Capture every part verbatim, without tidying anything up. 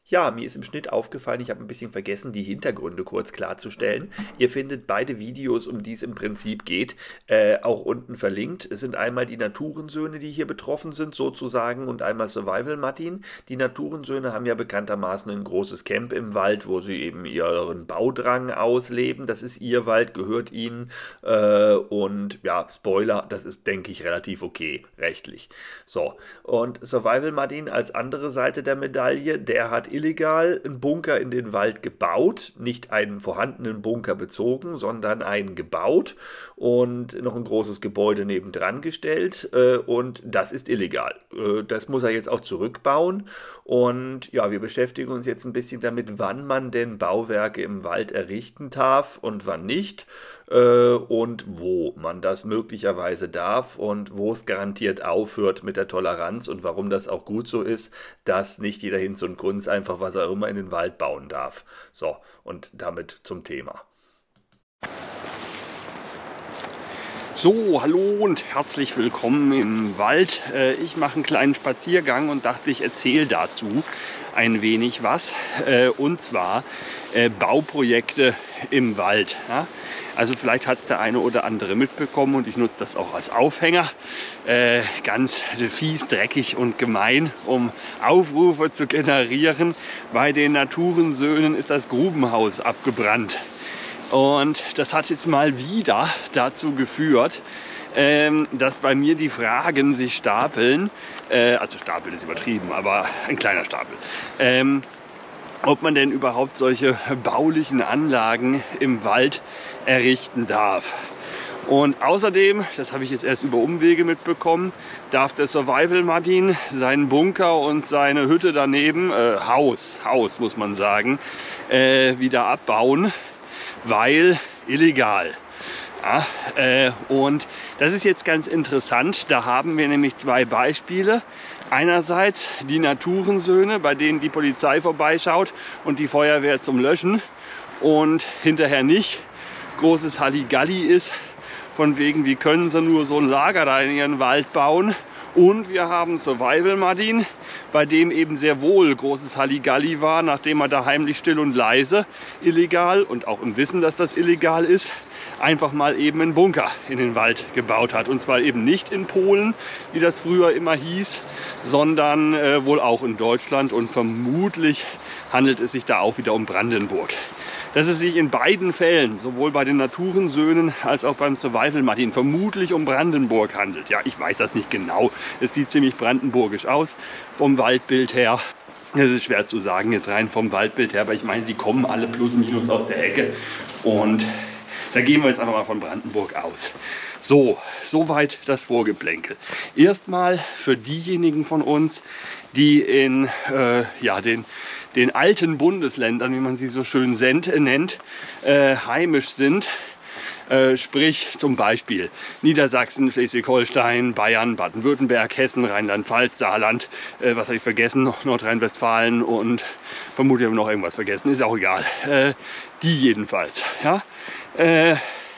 Ja, mir ist im Schnitt aufgefallen, ich habe ein bisschen vergessen, die Hintergründe kurz klarzustellen. Ihr findet beide Videos, um die es im Prinzip geht, äh, auch unten verlinkt. Es sind einmal die Naturensöhne, die hier betroffen sind, sozusagen, und einmal Survival Martin. Die Naturensöhne haben ja bekanntermaßen ein großes Camp im Wald, wo sie eben ihren Baudrang ausleben. Das ist ihr Wald, gehört ihnen. Äh, und ja, Spoiler, das ist, denke ich, relativ okay, rechtlich. So, und Survival Martin als andere Seite der Medaille, der hat illegal einen Bunker in den Wald gebaut, nicht einen vorhandenen Bunker bezogen, sondern einen gebaut und noch ein großes Gebäude nebendran gestellt, äh, und das ist illegal. Äh, das muss er jetzt auch zurückbauen und ja, wir beschäftigen uns jetzt ein bisschen damit, wann man denn Bauwerke im Wald errichten darf und wann nicht, äh, und wo man das möglicherweise darf und wo es garantiert aufhört mit der Toleranz und warum das auch gut so ist, dass nicht jeder Hinz und Kunz einfach was er immer in den Wald bauen darf. So, und damit zum Thema. So, hallo und herzlich willkommen im Wald. Ich mache einen kleinen Spaziergang und dachte, ich erzähle dazu ein wenig was. Und zwar Bauprojekte im Wald. Also vielleicht hat es der eine oder andere mitbekommen und ich nutze das auch als Aufhänger. Ganz fies, dreckig und gemein, um Aufrufe zu generieren. Bei den Naturensöhnen ist das Grubenhaus abgebrannt. Und das hat jetzt mal wieder dazu geführt, ähm, dass bei mir die Fragen sich stapeln, äh, also Stapeln ist übertrieben, aber ein kleiner Stapel, ähm, ob man denn überhaupt solche baulichen Anlagen im Wald errichten darf. Und außerdem, das habe ich jetzt erst über Umwege mitbekommen, darf der Survival Martin seinen Bunker und seine Hütte daneben, äh, Haus, Haus muss man sagen, äh, wieder abbauen. Weil illegal. Ja, äh, und das ist jetzt ganz interessant. Da haben wir nämlich zwei Beispiele. Einerseits die Naturensöhne, bei denen die Polizei vorbeischaut und die Feuerwehr zum Löschen und hinterher nicht großes Halligalli ist, von wegen, wie können sie nur so ein Lager da in ihren Wald bauen. Und wir haben Survival Martin, bei dem eben sehr wohl großes Halligalli war, nachdem er da heimlich still und leise, illegal und auch im Wissen, dass das illegal ist, einfach mal eben einen Bunker in den Wald gebaut hat. Und zwar eben nicht in Polen, wie das früher immer hieß, sondern äh, wohl auch in Deutschland und vermutlich handelt es sich da auch wieder um Brandenburg. Dass es sich in beiden Fällen, sowohl bei den Naturensöhnen als auch beim Survival Martin, vermutlich um Brandenburg handelt. Ja, ich weiß das nicht genau. Es sieht ziemlich brandenburgisch aus vom Waldbild her. Es ist schwer zu sagen jetzt rein vom Waldbild her, aber ich meine, die kommen alle plus minus aus der Ecke. Und da gehen wir jetzt einfach mal von Brandenburg aus. So, soweit das Vorgeplänkel. Erstmal für diejenigen von uns, die in äh, ja, den, den alten Bundesländern, wie man sie so schön nennt, äh, heimisch sind. Äh, sprich zum Beispiel Niedersachsen, Schleswig-Holstein, Bayern, Baden-Württemberg, Hessen, Rheinland-Pfalz, Saarland, äh, was habe ich vergessen, Nordrhein-Westfalen und vermutlich habe ich noch irgendwas vergessen, ist auch egal. Äh, die jedenfalls. Ja? Äh,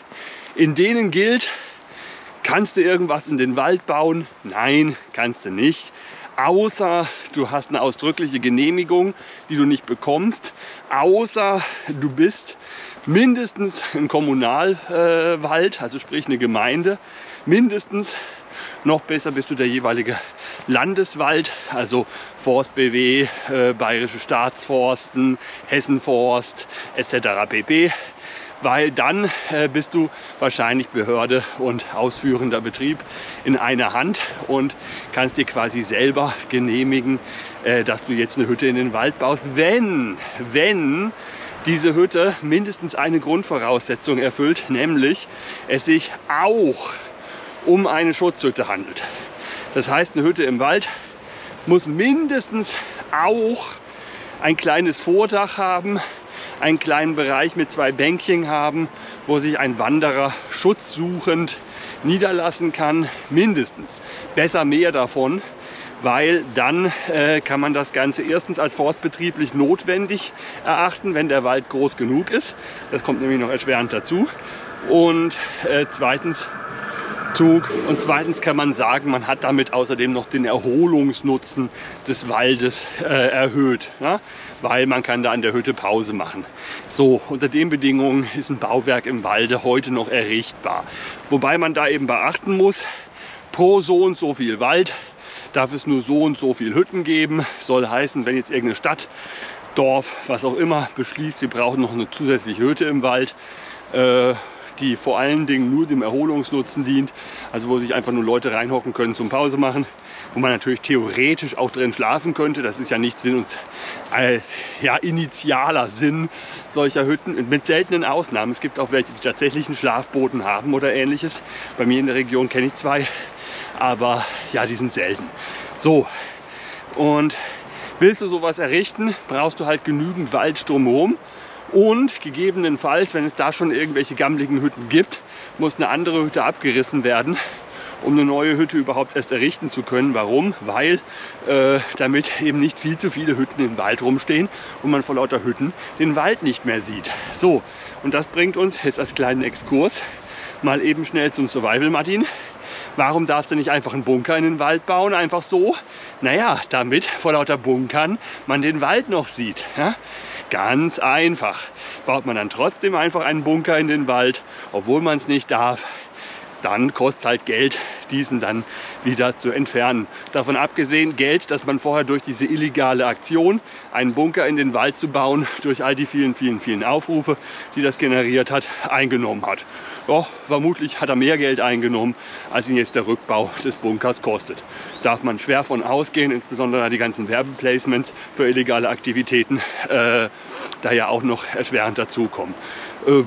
in denen gilt, kannst du irgendwas in den Wald bauen? Nein, kannst du nicht. Außer du hast eine ausdrückliche Genehmigung, die du nicht bekommst. Außer du bist mindestens ein Kommunalwald, äh, also sprich eine Gemeinde. Mindestens, noch besser bist du der jeweilige Landeswald, also Forst B W, äh, Bayerische Staatsforsten, Hessenforst et cetera pp. Weil dann äh, bist du wahrscheinlich Behörde und ausführender Betrieb in einer Hand und kannst dir quasi selber genehmigen, äh, dass du jetzt eine Hütte in den Wald baust, wenn, wenn diese Hütte mindestens eine Grundvoraussetzung erfüllt, nämlich es sich auch um eine Schutzhütte handelt. Das heißt, eine Hütte im Wald muss mindestens auch ein kleines Vordach haben, einen kleinen Bereich mit zwei Bänkchen haben, wo sich ein Wanderer schutzsuchend niederlassen kann, mindestens. Besser mehr davon, weil dann äh, kann man das Ganze erstens als forstbetrieblich notwendig erachten, wenn der Wald groß genug ist. Das kommt nämlich noch erschwerend dazu. Und äh, zweitens Zug. Und zweitens kann man sagen, man hat damit außerdem noch den Erholungsnutzen des Waldes äh, erhöht, ja? Weil man kann da an der Hütte Pause machen. So, unter den Bedingungen ist ein Bauwerk im Walde heute noch errichtbar. Wobei man da eben beachten muss, pro so und so viel Wald darf es nur so und so viel Hütten geben. Soll heißen, wenn jetzt irgendeine Stadt, Dorf, was auch immer beschließt, wir brauchen noch eine zusätzliche Hütte im Wald, äh, die vor allen Dingen nur dem Erholungsnutzen dient, also wo sich einfach nur Leute reinhocken können zum Pause machen, wo man natürlich theoretisch auch drin schlafen könnte. Das ist ja nicht Sinn und äh, ja, initialer Sinn solcher Hütten, mit seltenen Ausnahmen. Es gibt auch welche, die tatsächlich einen Schlafboden haben oder ähnliches. Bei mir in der Region kenne ich zwei, aber ja, die sind selten. So, und willst du sowas errichten, brauchst du halt genügend Wald drumherum. Und gegebenenfalls, wenn es da schon irgendwelche gammeligen Hütten gibt, muss eine andere Hütte abgerissen werden, um eine neue Hütte überhaupt erst errichten zu können. Warum? Weil äh, damit eben nicht viel zu viele Hütten im Wald rumstehen und man vor lauter Hütten den Wald nicht mehr sieht. So, und das bringt uns jetzt als kleinen Exkurs mal eben schnell zum Survival, Martin. Warum darfst du nicht einfach einen Bunker in den Wald bauen? Einfach so? Naja, damit vor lauter Bunkern man den Wald noch sieht. Ja? Ganz einfach. Baut man dann trotzdem einfach einen Bunker in den Wald, obwohl man es nicht darf, dann kostet es halt Geld, diesen dann wieder zu entfernen. Davon abgesehen Geld, das man vorher durch diese illegale Aktion, einen Bunker in den Wald zu bauen, durch all die vielen, vielen, vielen Aufrufe, die das generiert hat, eingenommen hat. Doch, vermutlich hat er mehr Geld eingenommen, als ihn jetzt der Rückbau des Bunkers kostet. Darf man schwer von ausgehen, insbesondere die ganzen Werbeplacements für illegale Aktivitäten, äh, da ja auch noch erschwerend dazukommen. Äh,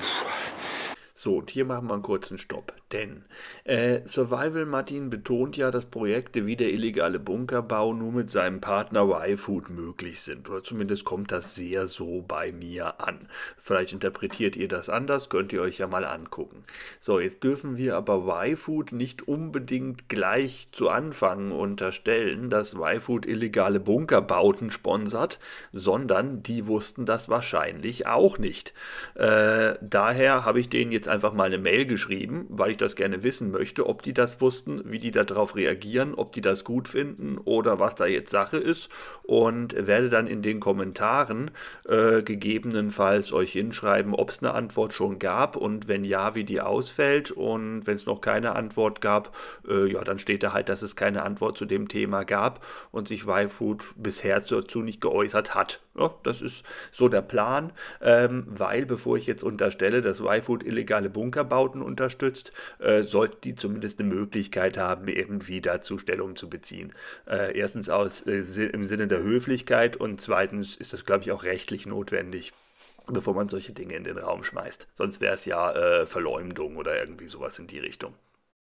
So, und hier machen wir einen kurzen Stopp, denn äh, Survival Martin betont ja, dass Projekte wie der illegale Bunkerbau nur mit seinem Partner Y-Food möglich sind, oder zumindest kommt das sehr so bei mir an. Vielleicht interpretiert ihr das anders, könnt ihr euch ja mal angucken. So, jetzt dürfen wir aber Y-Food nicht unbedingt gleich zu Anfang unterstellen, dass Y-Food illegale Bunkerbauten sponsert, sondern die wussten das wahrscheinlich auch nicht. Äh, daher habe ich denen jetzt einfach mal eine Mail geschrieben, weil ich das gerne wissen möchte, ob die das wussten, wie die darauf reagieren, ob die das gut finden oder was da jetzt Sache ist, und werde dann in den Kommentaren äh, gegebenenfalls euch hinschreiben, ob es eine Antwort schon gab und wenn ja, wie die ausfällt, und wenn es noch keine Antwort gab, äh, ja, dann steht da halt, dass es keine Antwort zu dem Thema gab und sich Y-Food bisher dazu nicht geäußert hat. Ja, das ist so der Plan, ähm, weil bevor ich jetzt unterstelle, dass Y-Food illegale Bunkerbauten unterstützt, äh, sollten die zumindest eine Möglichkeit haben, irgendwie dazu Stellung zu beziehen. Äh, erstens aus, äh, im Sinne der Höflichkeit und zweitens ist das, glaube ich, auch rechtlich notwendig, bevor man solche Dinge in den Raum schmeißt. Sonst wäre es ja äh, Verleumdung oder irgendwie sowas in die Richtung.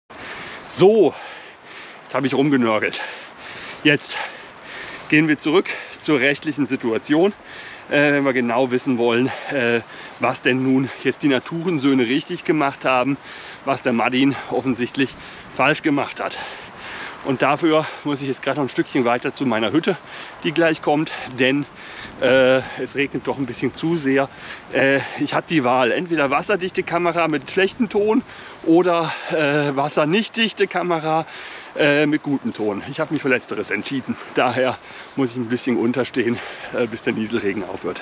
So, jetzt habe ich rumgenörgelt. Jetzt gehen wir zurück zur rechtlichen Situation, äh, wenn wir genau wissen wollen, äh, was denn nun jetzt die Naturensöhne richtig gemacht haben, was der Martin offensichtlich falsch gemacht hat. Und dafür muss ich jetzt gerade noch ein Stückchen weiter zu meiner Hütte, die gleich kommt, denn äh, es regnet doch ein bisschen zu sehr. Äh, ich habe die Wahl, entweder wasserdichte Kamera mit schlechtem Ton oder äh, wassernichtdichte Kamera äh, mit gutem Ton. Ich habe mich für Letzteres entschieden. Daher muss ich ein bisschen unterstehen, äh, bis der Nieselregen aufhört.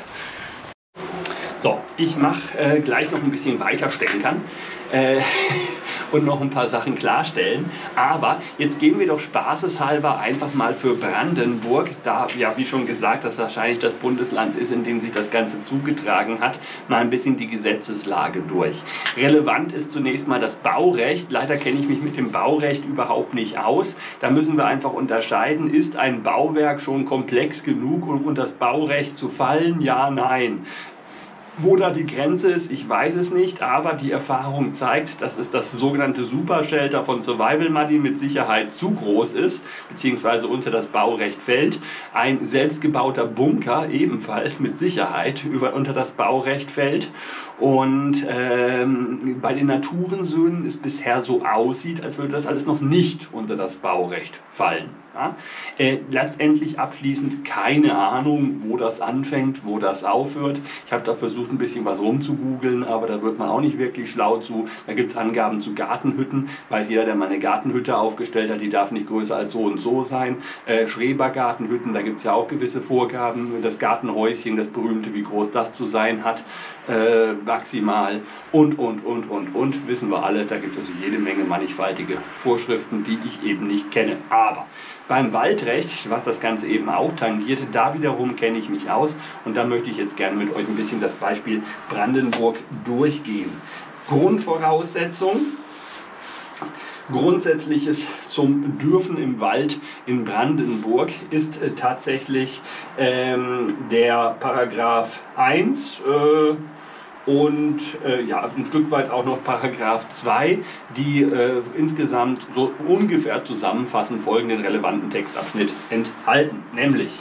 So, ich mache äh, gleich noch ein bisschen weiter stänkern äh, und noch ein paar Sachen klarstellen. Aber jetzt gehen wir doch spaßeshalber einfach mal für Brandenburg, da ja wie schon gesagt, das wahrscheinlich das Bundesland ist, in dem sich das Ganze zugetragen hat, mal ein bisschen die Gesetzeslage durch. Relevant ist zunächst mal das Baurecht. Leider kenne ich mich mit dem Baurecht überhaupt nicht aus. Da müssen wir einfach unterscheiden, ist ein Bauwerk schon komplex genug, um unter das Baurecht zu fallen? Ja, nein. Wo da die Grenze ist, ich weiß es nicht, aber die Erfahrung zeigt, dass es das sogenannte Supershelter von Survival Martin mit Sicherheit zu groß ist, beziehungsweise unter das Baurecht fällt. Ein selbstgebauter Bunker ebenfalls mit Sicherheit über, unter das Baurecht fällt. Und ähm, bei den Naturensöhnen es bisher so aussieht, als würde das alles noch nicht unter das Baurecht fallen. Ja? Äh, letztendlich abschließend keine Ahnung, wo das anfängt, wo das aufhört. Ich habe da versucht, ein bisschen was rumzugoogeln, aber da wird man auch nicht wirklich schlau zu. Da gibt es Angaben zu Gartenhütten. Weiß jeder, der mal eine Gartenhütte aufgestellt hat, die darf nicht größer als so und so sein. Äh, Schrebergartenhütten, da gibt es ja auch gewisse Vorgaben. Das Gartenhäuschen, das berühmte, wie groß das zu sein hat, äh, maximal und, und, und, und, und. Wissen wir alle, da gibt es also jede Menge mannigfaltige Vorschriften, die ich eben nicht kenne. Aber beim Waldrecht, was das Ganze eben auch tangiert, da wiederum kenne ich mich aus und da möchte ich jetzt gerne mit euch ein bisschen das Beispiel Brandenburg durchgehen. Grundvoraussetzung, Grundsätzliches zum Dürfen im Wald in Brandenburg ist äh, tatsächlich ähm, der Paragraph eins äh, und äh, ja, ein Stück weit auch noch Paragraph zwei, die äh, insgesamt so ungefähr zusammenfassend folgenden relevanten Textabschnitt enthalten, nämlich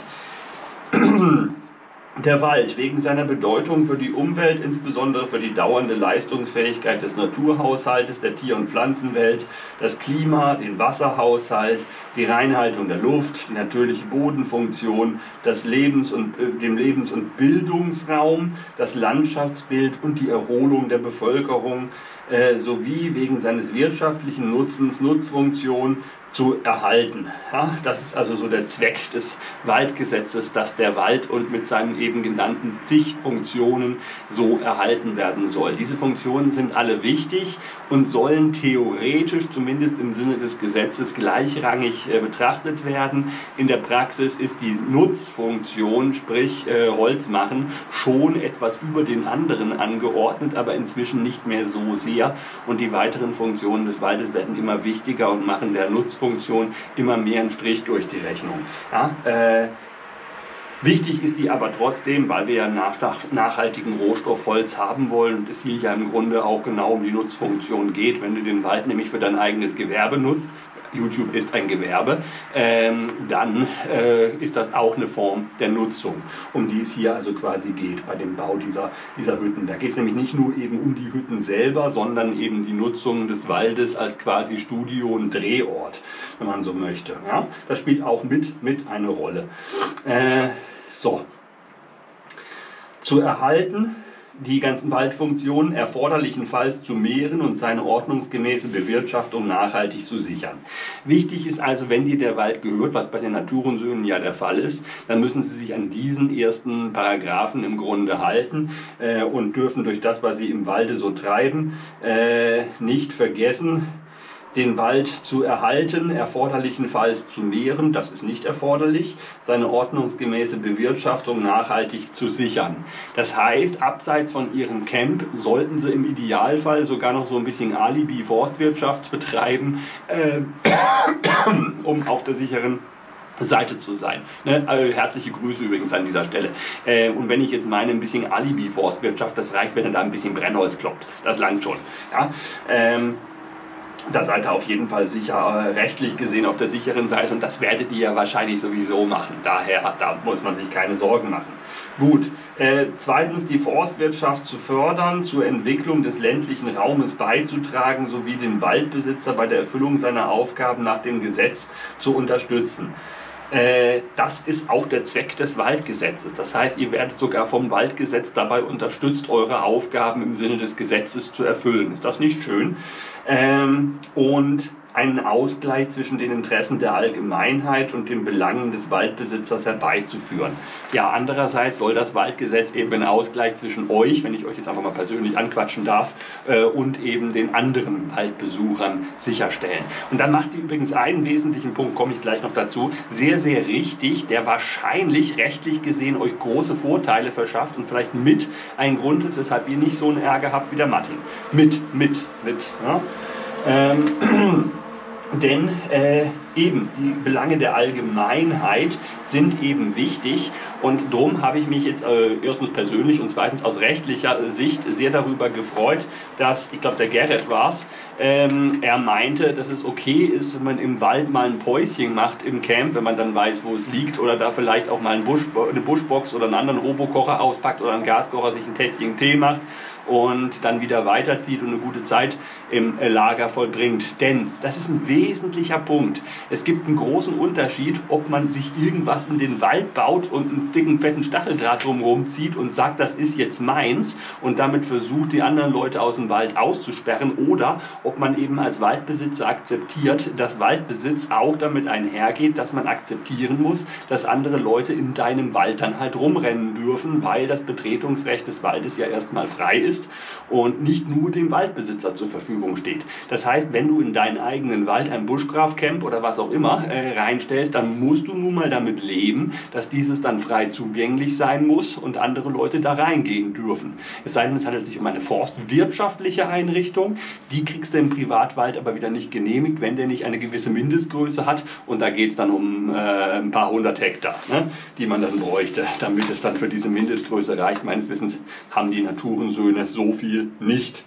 der Wald wegen seiner Bedeutung für die Umwelt, insbesondere für die dauernde Leistungsfähigkeit des Naturhaushaltes, der Tier- und Pflanzenwelt, das Klima, den Wasserhaushalt, die Reinhaltung der Luft, die natürliche Bodenfunktion, das Lebens- und, äh, dem Lebens- und Bildungsraum, das Landschaftsbild und die Erholung der Bevölkerung äh, sowie wegen seines wirtschaftlichen Nutzens, Nutzfunktion zu erhalten. Ja, das ist also so der Zweck des Waldgesetzes, dass der Wald und mit seinen eben genannten zig Funktionen so erhalten werden soll. Diese Funktionen sind alle wichtig und sollen theoretisch, zumindest im Sinne des Gesetzes, gleichrangig äh, betrachtet werden. In der Praxis ist die Nutzfunktion, sprich äh, Holz machen, schon etwas über den anderen angeordnet, aber inzwischen nicht mehr so sehr. Und die weiteren Funktionen des Waldes werden immer wichtiger und machen der Nutzfunktion immer mehr einen Strich durch die Rechnung. Ja, äh, wichtig ist die aber trotzdem, weil wir ja nach, nachhaltigen Rohstoff Holz haben wollen und es hier ja im Grunde auch genau um die Nutzfunktion geht. Wenn du den Wald nämlich für dein eigenes Gewerbe nutzt, YouTube ist ein Gewerbe, ähm, dann äh, ist das auch eine Form der Nutzung, um die es hier also quasi geht bei dem Bau dieser, dieser Hütten. Da geht es nämlich nicht nur eben um die Hütten selber, sondern eben die Nutzung des Waldes als quasi Studio- und Drehort, wenn man so möchte. Ja? Das spielt auch mit, mit eine Rolle. Äh, so. Zu erhalten die ganzen Waldfunktionen erforderlichenfalls zu mehren und seine ordnungsgemäße Bewirtschaftung nachhaltig zu sichern. Wichtig ist also, wenn dir der Wald gehört, was bei den Naturensöhnen ja der Fall ist, dann müssen sie sich an diesen ersten Paragraphen im Grunde halten äh, und dürfen durch das, was sie im Walde so treiben, äh, nicht vergessen, den Wald zu erhalten, erforderlichenfalls zu mehren, das ist nicht erforderlich, seine ordnungsgemäße Bewirtschaftung nachhaltig zu sichern. Das heißt, abseits von ihrem Camp sollten sie im Idealfall sogar noch so ein bisschen Alibi-Forstwirtschaft betreiben, äh, um auf der sicheren Seite zu sein. Ne? Also herzliche Grüße übrigens an dieser Stelle. Äh, und wenn ich jetzt meine, ein bisschen Alibi-Forstwirtschaft, das reicht, wenn er da ein bisschen Brennholz kloppt. Das langt schon. Ja? Ähm, Da seid ihr auf jeden Fall sicher äh, rechtlich gesehen auf der sicheren Seite und das werdet ihr ja wahrscheinlich sowieso machen. Daher, da muss man sich keine Sorgen machen. Gut, äh, zweitens die Forstwirtschaft zu fördern, zur Entwicklung des ländlichen Raumes beizutragen, sowie den Waldbesitzer bei der Erfüllung seiner Aufgaben nach dem Gesetz zu unterstützen. Das ist auch der Zweck des Waldgesetzes. Das heißt, ihr werdet sogar vom Waldgesetz dabei unterstützt, eure Aufgaben im Sinne des Gesetzes zu erfüllen. Ist das nicht schön? Und einen Ausgleich zwischen den Interessen der Allgemeinheit und den Belangen des Waldbesitzers herbeizuführen. Ja, andererseits soll das Waldgesetz eben einen Ausgleich zwischen euch, wenn ich euch jetzt einfach mal persönlich anquatschen darf, äh, und eben den anderen Waldbesuchern sicherstellen. Und dann macht ihr übrigens einen wesentlichen Punkt, komme ich gleich noch dazu, sehr, sehr richtig, der wahrscheinlich rechtlich gesehen euch große Vorteile verschafft und vielleicht mit ein Grund ist, weshalb ihr nicht so einen Ärger habt wie der Martin. Mit, mit, mit. Ja? Ähm, Denn äh, eben die Belange der Allgemeinheit sind eben wichtig und darum habe ich mich jetzt äh, erstens persönlich und zweitens aus rechtlicher Sicht sehr darüber gefreut, dass, ich glaube der Gerrit war es, ähm, er meinte, dass es okay ist, wenn man im Wald mal ein Päuschen macht im Camp, wenn man dann weiß, wo es liegt oder da vielleicht auch mal ein Busch, eine Buschbox oder einen anderen Robokocher auspackt oder einen Gaskocher sich ein Tässchen Tee macht und dann wieder weiterzieht und eine gute Zeit im Lager vollbringt. Denn das ist ein wesentlicher Punkt. Es gibt einen großen Unterschied, ob man sich irgendwas in den Wald baut und einen dicken, fetten Stacheldraht drumherum zieht und sagt, das ist jetzt meins und damit versucht, die anderen Leute aus dem Wald auszusperren, oder ob man eben als Waldbesitzer akzeptiert, dass Waldbesitz auch damit einhergeht, dass man akzeptieren muss, dass andere Leute in deinem Wald dann halt rumrennen dürfen, weil das Betretungsrecht des Waldes ja erstmal frei ist und nicht nur dem Waldbesitzer zur Verfügung steht. Das heißt, wenn du in deinen eigenen Wald ein Bushcraft-Camp oder was auch immer äh, reinstellst, dann musst du nun mal damit leben, dass dieses dann frei zugänglich sein muss und andere Leute da reingehen dürfen. Es sei denn, es handelt sich um eine forstwirtschaftliche Einrichtung, die kriegst du im Privatwald aber wieder nicht genehmigt, wenn der nicht eine gewisse Mindestgröße hat, und da geht es dann um äh, ein paar hundert Hektar, ne, die man dann bräuchte, damit es dann für diese Mindestgröße reicht. Meines Wissens haben die Naturensöhne so viel nicht.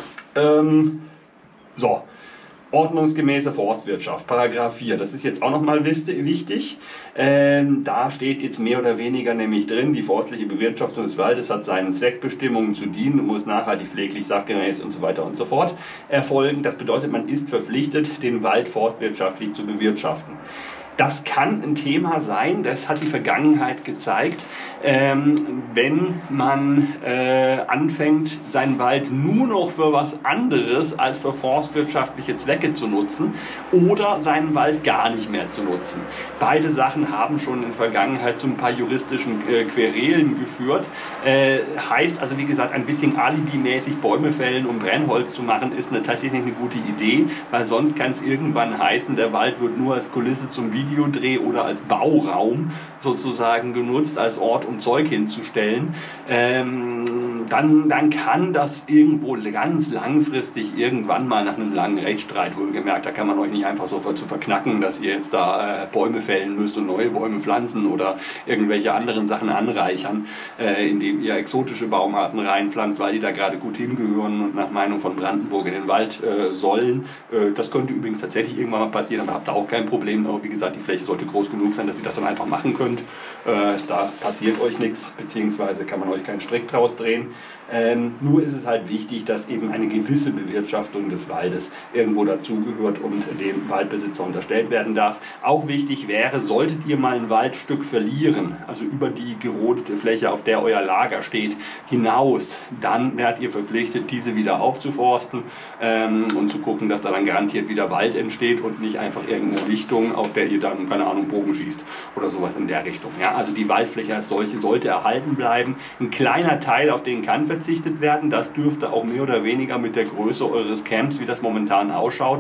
Ähm, so. Ordnungsgemäße Forstwirtschaft, Paragraph vier, das ist jetzt auch nochmal wichtig. Ähm, da steht jetzt mehr oder weniger nämlich drin, die forstliche Bewirtschaftung des Waldes hat seinen Zweckbestimmungen zu dienen und muss nachhaltig, pfleglich, sachgemäß und so weiter und so fort erfolgen. Das bedeutet, man ist verpflichtet, den Wald forstwirtschaftlich zu bewirtschaften. Das kann ein Thema sein, das hat die Vergangenheit gezeigt, ähm, wenn man äh, anfängt, seinen Wald nur noch für was anderes als für forstwirtschaftliche Zwecke zu nutzen oder seinen Wald gar nicht mehr zu nutzen. Beide Sachen haben schon in der Vergangenheit zu ein paar juristischen äh, Querelen geführt. Äh, heißt also, wie gesagt, ein bisschen alibimäßig Bäume fällen, um Brennholz zu machen, ist eine, tatsächlich eine gute Idee, weil sonst kann es irgendwann heißen, der Wald wird nur als Kulisse zum Video Videodreh oder als Bauraum sozusagen genutzt, als Ort, um Zeug hinzustellen, ähm, dann, dann kann das irgendwo ganz langfristig irgendwann mal nach einem langen Rechtsstreit, wohlgemerkt, da kann man euch nicht einfach so zu verknacken, dass ihr jetzt da äh, Bäume fällen müsst und neue Bäume pflanzen oder irgendwelche anderen Sachen anreichern, äh, indem ihr exotische Baumarten reinpflanzt, weil die da gerade gut hingehören und nach Meinung von Brandenburg in den Wald äh, sollen. Äh, das könnte übrigens tatsächlich irgendwann mal passieren, aber habt da auch kein Problem. Aber wie gesagt, die Fläche sollte groß genug sein, dass ihr das dann einfach machen könnt. Äh, da passiert euch nichts, beziehungsweise kann man euch keinen Strick draus drehen. Ähm, nur ist es halt wichtig, dass eben eine gewisse Bewirtschaftung des Waldes irgendwo dazugehört und dem Waldbesitzer unterstellt werden darf. Auch wichtig wäre, solltet ihr mal ein Waldstück verlieren, also über die gerodete Fläche, auf der euer Lager steht, hinaus, dann werdet ihr verpflichtet, diese wieder aufzuforsten ähm, und zu gucken, dass da dann garantiert wieder Wald entsteht und nicht einfach irgendeine Lichtung, auf der ihr dann, keine Ahnung, Bogen schießt oder sowas in der Richtung. Ja, also die Waldfläche als solche sollte erhalten bleiben. Ein kleiner Teil, auf den kann verzichtet werden, das dürfte auch mehr oder weniger mit der Größe eures Camps, wie das momentan ausschaut,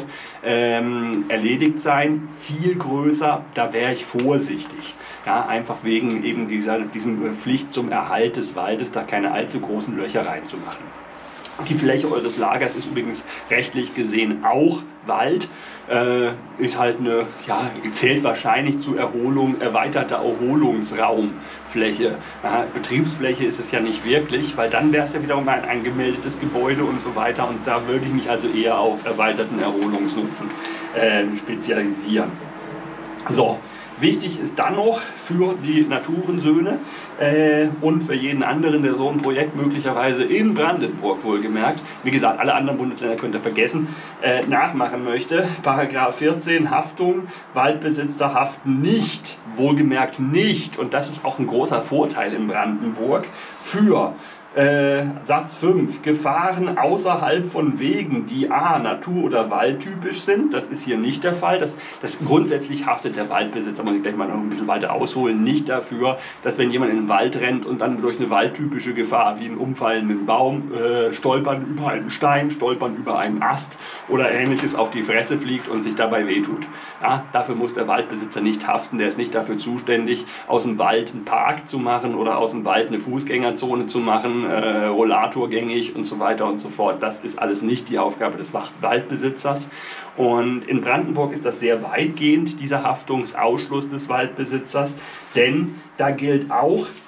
ähm, erledigt sein. Viel größer, da wäre ich vorsichtig. Ja, einfach wegen eben dieser diesem Pflicht zum Erhalt des Waldes, da keine allzu großen Löcher reinzumachen. Die Fläche eures Lagers ist übrigens rechtlich gesehen auch Wald, äh, ist halt eine, ja, zählt wahrscheinlich zu Erholung, erweiterter Erholungsraumfläche. Ja, Betriebsfläche ist es ja nicht wirklich, weil dann wäre es ja wiederum ein angemeldetes Gebäude und so weiter, und da würde ich mich also eher auf erweiterten Erholungsnutzen äh, spezialisieren. So. Wichtig ist dann noch für die Naturensöhne äh, und für jeden anderen, der so ein Projekt möglicherweise in Brandenburg wohlgemerkt, wie gesagt, alle anderen Bundesländer könnt ihr vergessen, äh, nachmachen möchte. Paragraph vierzehn, Haftung, Waldbesitzer haften nicht, wohlgemerkt nicht, und das ist auch ein großer Vorteil in Brandenburg, für Äh, Satz fünf, Gefahren außerhalb von Wegen, die a. natur- oder waldtypisch sind. Das ist hier nicht der Fall. Das, das grundsätzlich haftet der Waldbesitzer, muss ich gleich mal noch ein bisschen weiter ausholen, nicht dafür, dass wenn jemand in den Wald rennt und dann durch eine waldtypische Gefahr wie einen umfallenden Baum, äh, stolpern über einen Stein, stolpern über einen Ast oder ähnliches auf die Fresse fliegt und sich dabei wehtut. Ja, dafür muss der Waldbesitzer nicht haften. Der ist nicht dafür zuständig, aus dem Wald einen Park zu machen oder aus dem Wald eine Fußgängerzone zu machen, Äh, rollatorgängig und so weiter und so fort. Das ist alles nicht die Aufgabe des Waldbesitzers. Und in Brandenburg ist das sehr weitgehend, dieser Haftungsausschluss des Waldbesitzers, denn da gilt auch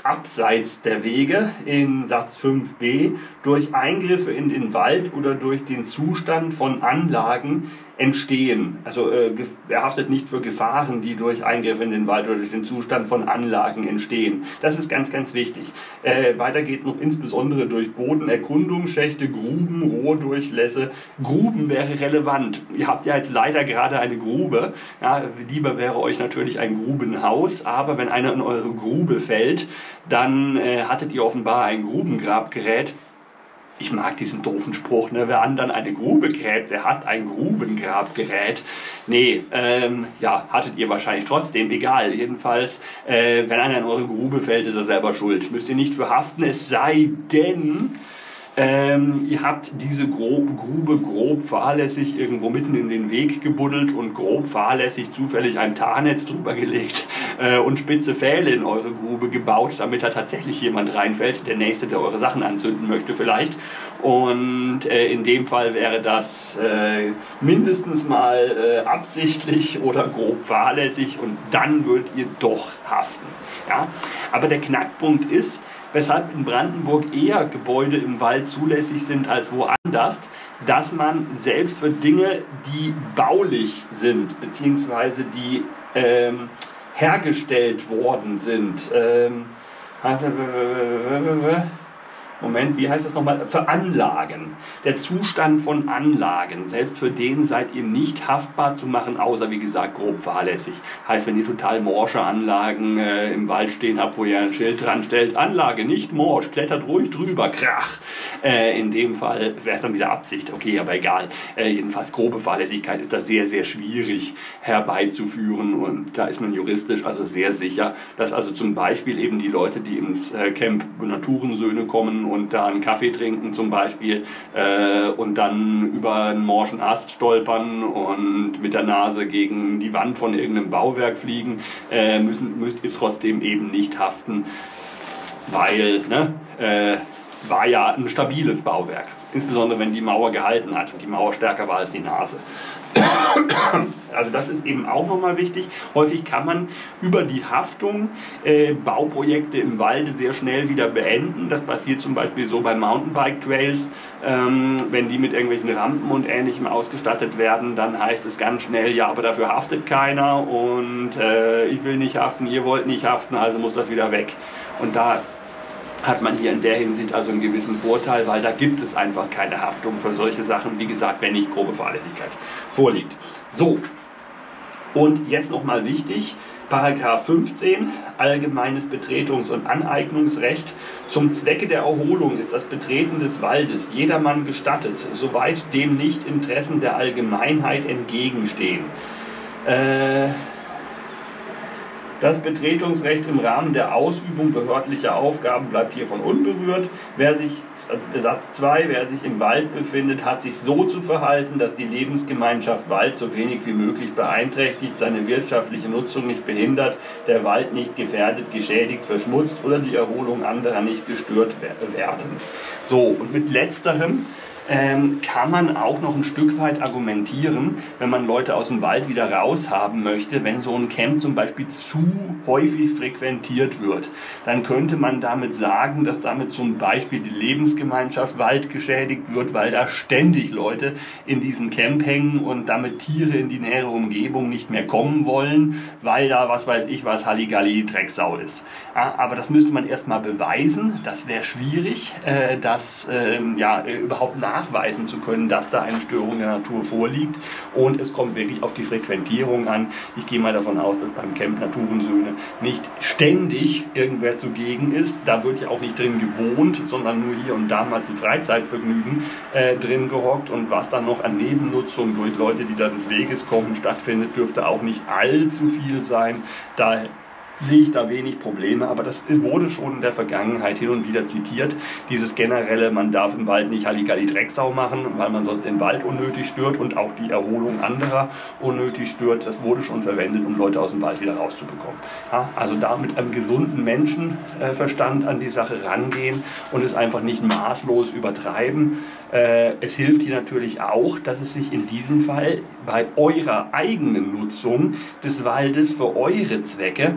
abseits der Wege in Satz fünf b durch Eingriffe in den Wald oder durch den Zustand von Anlagen entstehen. Also äh, er haftet nicht für Gefahren, die durch Eingriffe in den Wald oder durch den Zustand von Anlagen entstehen. Das ist ganz, ganz wichtig. Äh, weiter geht es noch insbesondere durch Bodenerkundungsschächte, Gruben, Rohrdurchlässe. Gruben wäre relevant. Ihr habt ja jetzt leider gerade eine Grube. Ja, lieber wäre euch natürlich ein Grubenhaus, aber wenn einer in eure Grube fällt, dann äh, hattet ihr offenbar ein Grubengrabgerät. Ich mag diesen doofen Spruch, ne? Wer anderen eine Grube gräbt, der hat ein Grubengrabgerät. Nee, ähm, ja, hattet ihr wahrscheinlich trotzdem, egal. Jedenfalls, äh, wenn einer in eure Grube fällt, ist er selber schuld. Müsst ihr nicht für haften, es sei denn, Ähm, ihr habt diese grob, Grube grob fahrlässig irgendwo mitten in den Weg gebuddelt und grob fahrlässig zufällig ein Tarnnetz drüber gelegt äh, und spitze Pfähle in eure Grube gebaut, damit da tatsächlich jemand reinfällt, der Nächste, der eure Sachen anzünden möchte vielleicht. Und äh, in dem Fall wäre das äh, mindestens mal äh, absichtlich oder grob fahrlässig und dann würdet ihr doch haften. Ja? Aber der Knackpunkt ist, weshalb in Brandenburg eher Gebäude im Wald zulässig sind als woanders, dass man selbst für Dinge, die baulich sind, beziehungsweise die ähm, hergestellt worden sind, ähm, Moment, wie heißt das nochmal? Für Anlagen. Der Zustand von Anlagen, selbst für den seid ihr nicht haftbar zu machen, außer wie gesagt grob fahrlässig. Heißt, wenn ihr total morsche Anlagen äh, im Wald stehen habt, wo ihr ein Schild dran stellt, Anlage nicht morsch, klettert ruhig drüber, krach. Äh, in dem Fall wäre es dann wieder Absicht, okay, aber egal. Äh, jedenfalls grobe Fahrlässigkeit ist da sehr, sehr schwierig herbeizuführen und da ist man juristisch also sehr sicher, dass also zum Beispiel eben die Leute, die ins äh, Camp Naturensöhne kommen und da einen Kaffee trinken zum Beispiel äh, und dann über einen morschen Ast stolpern und mit der Nase gegen die Wand von irgendeinem Bauwerk fliegen, äh, müssen, müsst ihr trotzdem eben nicht haften, weil, ne, äh, war ja ein stabiles Bauwerk. Insbesondere wenn die Mauer gehalten hat und die Mauer stärker war als die Nase. Also das ist eben auch nochmal wichtig. Häufig kann man über die Haftung äh, Bauprojekte im Walde sehr schnell wieder beenden. Das passiert zum Beispiel so bei Mountainbike-Trails. Ähm, wenn die mit irgendwelchen Rampen und Ähnlichem ausgestattet werden, dann heißt es ganz schnell, ja, aber dafür haftet keiner und äh, ich will nicht haften, ihr wollt nicht haften, also muss das wieder weg. Und da hat man hier in der Hinsicht also einen gewissen Vorteil, weil da gibt es einfach keine Haftung für solche Sachen, wie gesagt, wenn nicht grobe Fahrlässigkeit vorliegt. So, und jetzt nochmal wichtig, Paragraph fünfzehn, Allgemeines Betretungs- und Aneignungsrecht. Zum Zwecke der Erholung ist das Betreten des Waldes jedermann gestattet, soweit dem nicht Interessen der Allgemeinheit entgegenstehen. Äh... Das Betretungsrecht im Rahmen der Ausübung behördlicher Aufgaben bleibt hiervon unberührt. Wer sich, Satz zwei, wer sich im Wald befindet, hat sich so zu verhalten, dass die Lebensgemeinschaft Wald so wenig wie möglich beeinträchtigt, seine wirtschaftliche Nutzung nicht behindert, der Wald nicht gefährdet, geschädigt, verschmutzt oder die Erholung anderer nicht gestört werden. So, und mit letzterem Ähm, kann man auch noch ein Stück weit argumentieren, wenn man Leute aus dem Wald wieder raus haben möchte, wenn so ein Camp zum Beispiel zu häufig frequentiert wird. Dann könnte man damit sagen, dass damit zum Beispiel die Lebensgemeinschaft Wald geschädigt wird, weil da ständig Leute in diesem Camp hängen und damit Tiere in die nähere Umgebung nicht mehr kommen wollen, weil da, was weiß ich was, Halligalli Drecksau ist. Ja, aber das müsste man erstmal beweisen, das wäre schwierig, äh, das äh, ja, überhaupt nach nachweisen zu können, dass da eine Störung der Natur vorliegt und es kommt wirklich auf die Frequentierung an. Ich gehe mal davon aus, dass beim Camp Naturensöhne nicht ständig irgendwer zugegen ist. Da wird ja auch nicht drin gewohnt, sondern nur hier und da mal zu Freizeitvergnügen äh, drin gehockt und was dann noch an Nebennutzung durch Leute, die da des Weges kommen, stattfindet, dürfte auch nicht allzu viel sein. Da sehe ich da wenig Probleme, aber das wurde schon in der Vergangenheit hin und wieder zitiert. Dieses generelle, man darf im Wald nicht Halligalli Drecksau machen, weil man sonst den Wald unnötig stört und auch die Erholung anderer unnötig stört. Das wurde schon verwendet, um Leute aus dem Wald wieder rauszubekommen. Ja, also da mit einem gesunden Menschenverstand an die Sache rangehen und es einfach nicht maßlos übertreiben. Äh, es hilft hier natürlich auch, dass es sich in diesem Fall bei eurer eigenen Nutzung des Waldes für eure Zwecke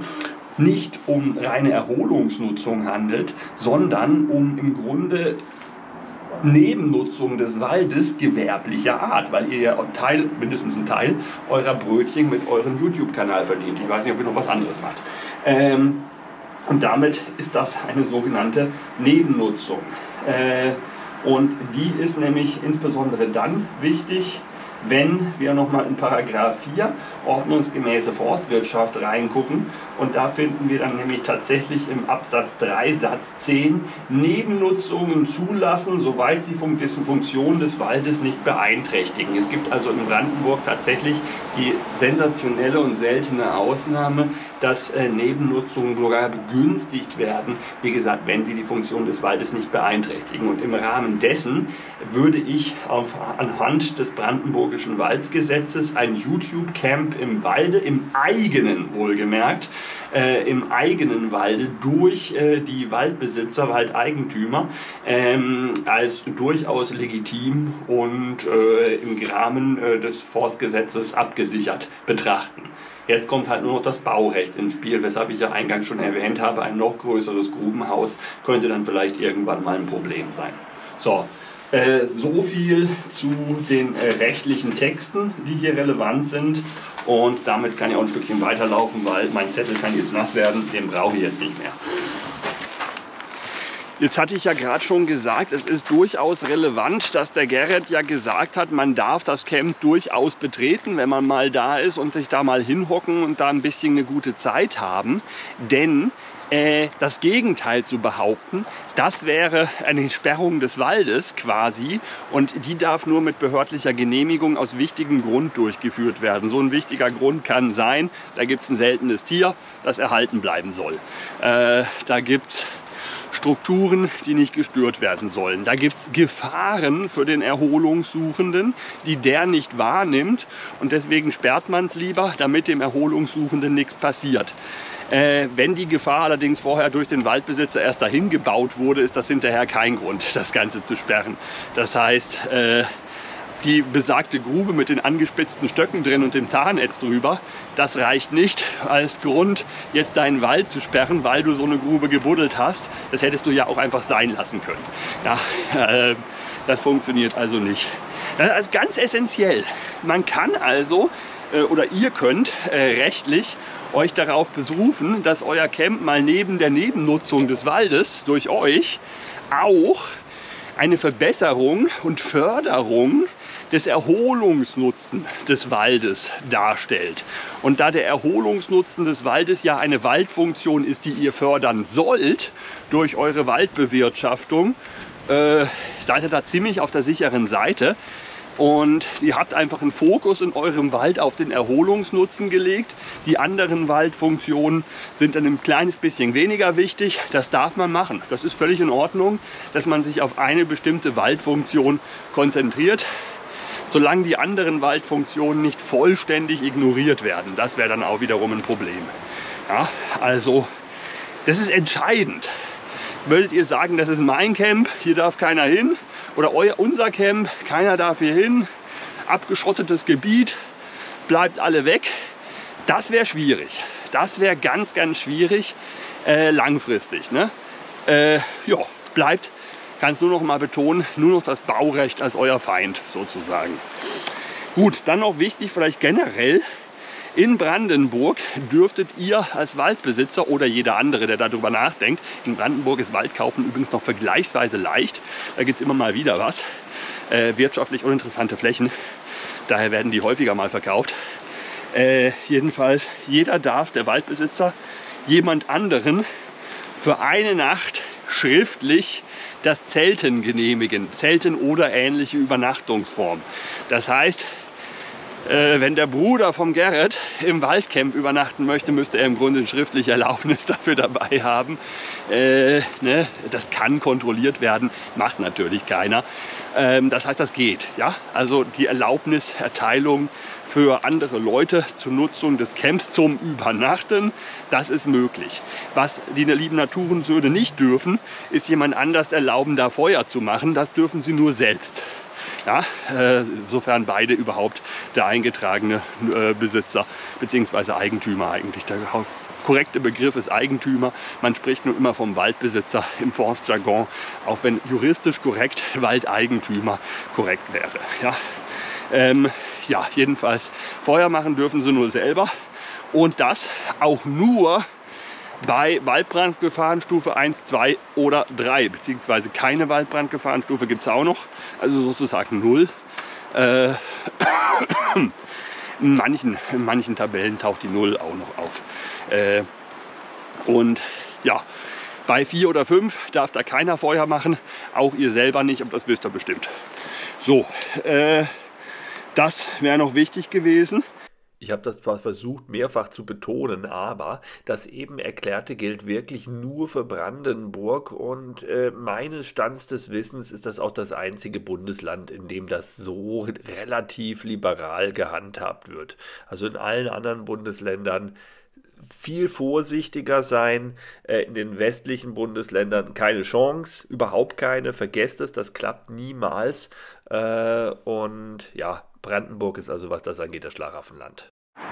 nicht um reine Erholungsnutzung handelt, sondern um im Grunde Nebennutzung des Waldes gewerblicher Art, weil ihr ja Teil, mindestens einen Teil eurer Brötchen mit eurem YouTube-Kanal verdient. Ich weiß nicht, ob ihr noch was anderes macht. Ähm, und damit ist das eine sogenannte Nebennutzung. Äh, und die ist nämlich insbesondere dann wichtig, wenn wir nochmal in Paragraph vier ordnungsgemäße Forstwirtschaft reingucken, und da finden wir dann nämlich tatsächlich im Absatz drei Satz zehn Nebennutzungen zulassen, soweit sie die Funktion des Waldes nicht beeinträchtigen. Es gibt also in Brandenburg tatsächlich die sensationelle und seltene Ausnahme, dass äh, Nebennutzungen sogar begünstigt werden, wie gesagt, wenn sie die Funktion des Waldes nicht beeinträchtigen. Und im Rahmen dessen würde ich auf, anhand des Brandenburg Waldgesetzes ein YouTube-Camp im Walde, im eigenen wohlgemerkt, äh, im eigenen Walde durch äh, die Waldbesitzer, Waldeigentümer ähm, als durchaus legitim und äh, im Rahmen äh, des Forstgesetzes abgesichert betrachten. Jetzt kommt halt nur noch das Baurecht ins Spiel, weshalb ich ja eingangs schon erwähnt habe, ein noch größeres Grubenhaus könnte dann vielleicht irgendwann mal ein Problem sein. So. Äh, so viel zu den äh, rechtlichen Texten, die hier relevant sind, und damit kann ich auch ein Stückchen weiterlaufen, weil mein Zettel kann jetzt nass werden, den brauche ich jetzt nicht mehr. Jetzt hatte ich ja gerade schon gesagt, es ist durchaus relevant, dass der Gerrit ja gesagt hat, man darf das Camp durchaus betreten, wenn man mal da ist und sich da mal hinhocken und da ein bisschen eine gute Zeit haben, denn Äh, das Gegenteil zu behaupten, das wäre eine Sperrung des Waldes quasi, und die darf nur mit behördlicher Genehmigung aus wichtigem Grund durchgeführt werden. So ein wichtiger Grund kann sein, da gibt es ein seltenes Tier, das erhalten bleiben soll. Äh, da gibt es Strukturen, die nicht gestört werden sollen. Da gibt es Gefahren für den Erholungssuchenden, die der nicht wahrnimmt, und deswegen sperrt man es lieber, damit dem Erholungssuchenden nichts passiert. Äh, wenn die Gefahr allerdings vorher durch den Waldbesitzer erst dahin gebaut wurde, ist das hinterher kein Grund, das Ganze zu sperren. Das heißt, äh, die besagte Grube mit den angespitzten Stöcken drin und dem Tarnnetz drüber, das reicht nicht als Grund, jetzt deinen Wald zu sperren, weil du so eine Grube gebuddelt hast. Das hättest du ja auch einfach sein lassen können. Ja, äh, das funktioniert also nicht. Das ist ganz essentiell. Man kann also, äh, oder ihr könnt äh, rechtlich euch darauf berufen, dass euer Camp mal neben der Nebennutzung des Waldes durch euch auch eine Verbesserung und Förderung des Erholungsnutzen des Waldes darstellt. Und da der Erholungsnutzen des Waldes ja eine Waldfunktion ist, die ihr fördern sollt durch eure Waldbewirtschaftung, äh, seid ihr da ziemlich auf der sicheren Seite. Und ihr habt einfach einen Fokus in eurem Wald auf den Erholungsnutzen gelegt. Die anderen Waldfunktionen sind dann ein kleines bisschen weniger wichtig. Das darf man machen. Das ist völlig in Ordnung, dass man sich auf eine bestimmte Waldfunktion konzentriert, solange die anderen Waldfunktionen nicht vollständig ignoriert werden. Das wäre dann auch wiederum ein Problem. Ja, also das ist entscheidend. Würdet ihr sagen, das ist mein Camp, hier darf keiner hin? Oder euer, unser Camp, keiner darf hier hin, abgeschottetes Gebiet, bleibt alle weg. Das wäre schwierig. Das wäre ganz, ganz schwierig äh, langfristig. Ne? Äh, ja, bleibt, kann es nur noch mal betonen, nur noch das Baurecht als euer Feind sozusagen. Gut, dann noch wichtig, vielleicht generell, in Brandenburg dürftet ihr als Waldbesitzer oder jeder andere, der darüber nachdenkt, in Brandenburg ist Waldkaufen übrigens noch vergleichsweise leicht, da gibt es immer mal wieder was, äh, wirtschaftlich uninteressante Flächen, daher werden die häufiger mal verkauft. Äh, jedenfalls, jeder darf, der Waldbesitzer, jemand anderen für eine Nacht schriftlich das Zelten genehmigen, Zelten oder ähnliche Übernachtungsform. Das heißt, Äh, wenn der Bruder vom Gerrit im Waldcamp übernachten möchte, müsste er im Grunde eine schriftliche Erlaubnis dafür dabei haben. Äh, ne? Das kann kontrolliert werden, macht natürlich keiner. Ähm, das heißt, das geht. Ja? Also die Erlaubniserteilung für andere Leute zur Nutzung des Camps zum Übernachten, das ist möglich. Was die lieben Naturensöhne nicht dürfen, ist jemand anders erlauben, da Feuer zu machen. Das dürfen sie nur selbst. Ja, äh, sofern beide überhaupt der eingetragene äh, Besitzer bzw. Eigentümer eigentlich der korrekte Begriff ist Eigentümer. Man spricht nur immer vom Waldbesitzer im Forstjargon, auch wenn juristisch korrekt Waldeigentümer korrekt wäre. Ja, ähm, ja, jedenfalls Feuer machen dürfen sie nur selber und das auch nur bei Waldbrandgefahrenstufe eins, zwei oder drei, beziehungsweise keine Waldbrandgefahrenstufe gibt es auch noch, also sozusagen null. Äh, in, manchen, in manchen Tabellen taucht die null auch noch auf. Äh, und ja, bei vier oder fünf darf da keiner Feuer machen, auch ihr selber nicht, aber das wisst ihr bestimmt. So, äh, das wäre noch wichtig gewesen. Ich habe das zwar versucht mehrfach zu betonen, aber das eben Erklärte gilt wirklich nur für Brandenburg und äh, meines Stands des Wissens ist das auch das einzige Bundesland, in dem das so relativ liberal gehandhabt wird. Also in allen anderen Bundesländern viel vorsichtiger sein, äh, in den westlichen Bundesländern keine Chance, überhaupt keine, vergesst es, das klappt niemals äh, und ja, Brandenburg ist also, was das angeht, das Schlaraffenland.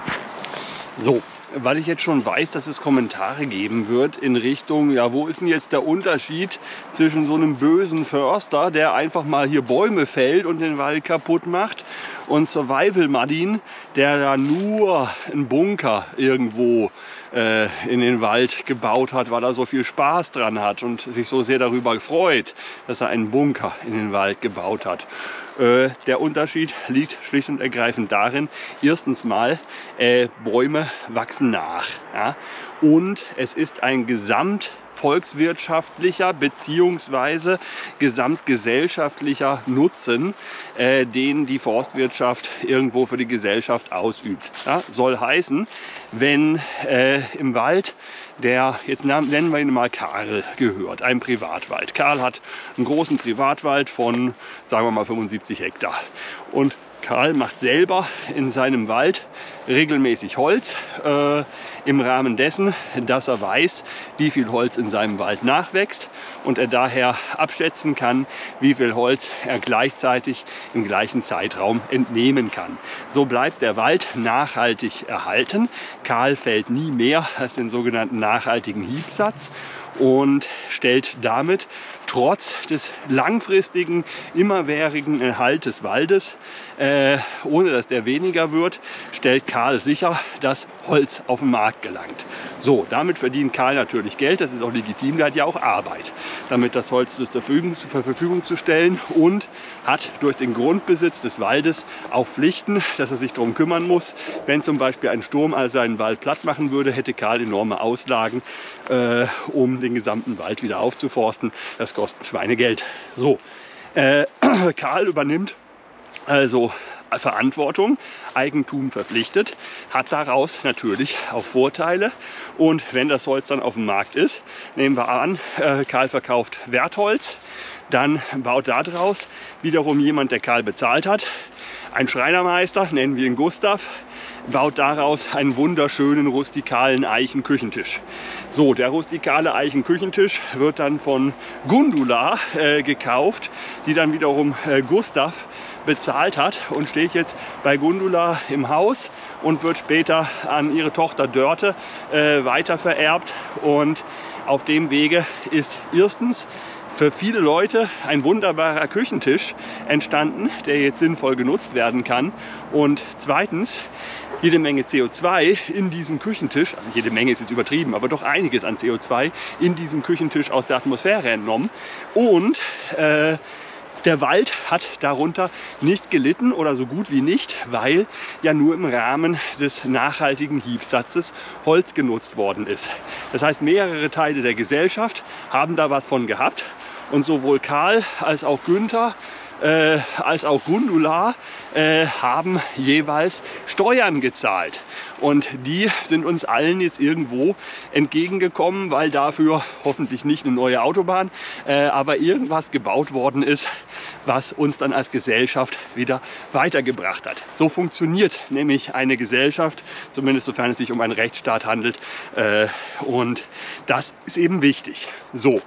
So, weil ich jetzt schon weiß, dass es Kommentare geben wird in Richtung, ja, wo ist denn jetzt der Unterschied zwischen so einem bösen Förster, der einfach mal hier Bäume fällt und den Wald kaputt macht, und Survival Martin, der da nur einen Bunker irgendwo äh, in den Wald gebaut hat, weil er so viel Spaß dran hat und sich so sehr darüber freut, dass er einen Bunker in den Wald gebaut hat. Äh, der Unterschied liegt schlicht und ergreifend darin, erstens mal, äh, Bäume wachsen nach. Ja? Und es ist ein Gesamt volkswirtschaftlicher bzw. gesamtgesellschaftlicher Nutzen, äh, den die Forstwirtschaft irgendwo für die Gesellschaft ausübt. Ja, soll heißen, wenn äh, im Wald der, jetzt nennen wir ihn mal Karl, gehört, ein Privatwald. Karl hat einen großen Privatwald von, sagen wir mal, fünfundsiebzig Hektar. Und Karl macht selber in seinem Wald regelmäßig Holz, äh, im Rahmen dessen, dass er weiß, wie viel Holz in seinem Wald nachwächst und er daher abschätzen kann, wie viel Holz er gleichzeitig im gleichen Zeitraum entnehmen kann. So bleibt der Wald nachhaltig erhalten. Karl fällt nie mehr als den sogenannten nachhaltigen Hiebsatz und stellt damit trotz des langfristigen, immerwährigen Erhalt des Waldes, äh, ohne dass der weniger wird, stellt Karl sicher, dass Holz auf den Markt gelangt. So, damit verdient Karl natürlich Geld, das ist auch legitim, der hat ja auch Arbeit, damit das Holz zur Verfügung, zur Verfügung zu stellen und hat durch den Grundbesitz des Waldes auch Pflichten, dass er sich darum kümmern muss. Wenn zum Beispiel ein Sturm all seinen Wald platt machen würde, hätte Karl enorme Auslagen, äh, um den gesamten Wald wieder aufzuforsten. Das kostet Schweinegeld. So, äh, Karl übernimmt also Verantwortung, Eigentum verpflichtet, hat daraus natürlich auch Vorteile. Und wenn das Holz dann auf dem Markt ist, nehmen wir an, äh, Karl verkauft Wertholz, dann baut daraus wiederum jemand, der Karl bezahlt hat, ein Schreinermeister, nennen wir ihn Gustav, baut daraus einen wunderschönen rustikalen Eichenküchentisch. So, der rustikale Eichenküchentisch wird dann von Gundula äh, gekauft, die dann wiederum äh, Gustav bezahlt hat und steht jetzt bei Gundula im Haus und wird später an ihre Tochter Dörte äh, weitervererbt. Und auf dem Wege ist erstens für viele Leute ein wunderbarer Küchentisch entstanden, der jetzt sinnvoll genutzt werden kann. Und zweitens, jede Menge C O zwei in diesem Küchentisch, also jede Menge ist jetzt übertrieben, aber doch einiges an C O zwei in diesem Küchentisch aus der Atmosphäre entnommen. Und äh, der Wald hat darunter nicht gelitten oder so gut wie nicht, weil ja nur im Rahmen des nachhaltigen Hiebsatzes Holz genutzt worden ist. Das heißt, mehrere Teile der Gesellschaft haben da was von gehabt und sowohl Karl als auch Günther äh, als auch Gundula äh, haben jeweils Steuern gezahlt. Und die sind uns allen jetzt irgendwo entgegengekommen, weil dafür hoffentlich nicht eine neue Autobahn, äh, aber irgendwas gebaut worden ist, was uns dann als Gesellschaft wieder weitergebracht hat. So funktioniert nämlich eine Gesellschaft, zumindest sofern es sich um einen Rechtsstaat handelt. Äh, und das ist eben wichtig. So,